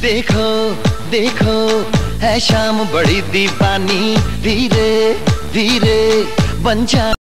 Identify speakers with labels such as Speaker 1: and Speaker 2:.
Speaker 1: देखो देखो है शाम बड़ी दीवानी, धीरे धीरे बन जा।